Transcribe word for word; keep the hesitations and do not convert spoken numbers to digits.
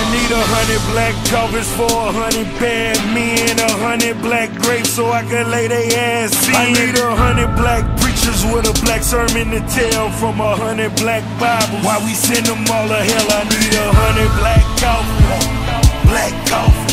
need a hundred black coffins for a hundred bad men, a hundred black grapes so I can lay they ass in. I need a hundred black preachers with a black sermon to tell from a hundred black Bibles. Why we send them all to hell? I need a hundred black coffins, black coffins.